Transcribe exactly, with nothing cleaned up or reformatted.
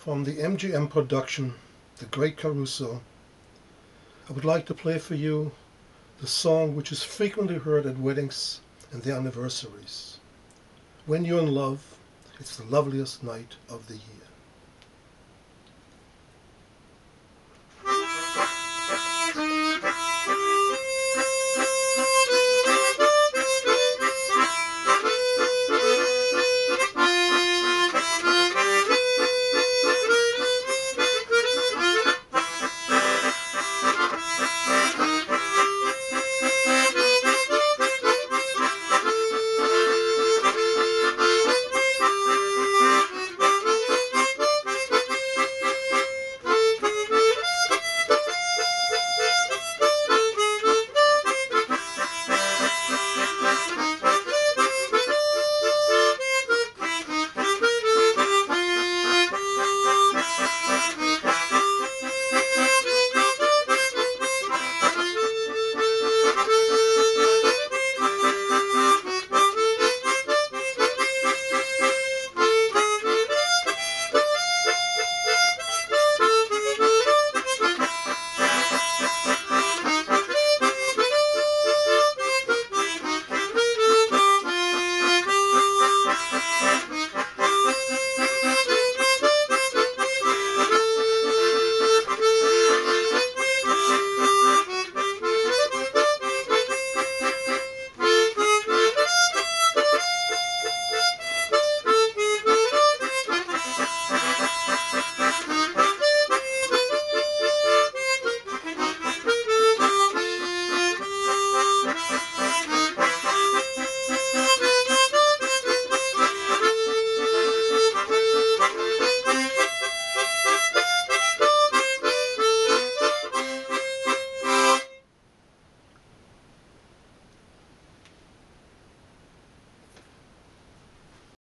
From the M G M production, The Great Caruso, I would like to play for you the song which is frequently heard at weddings and their anniversaries. When you're in love, it's the loveliest night of the year.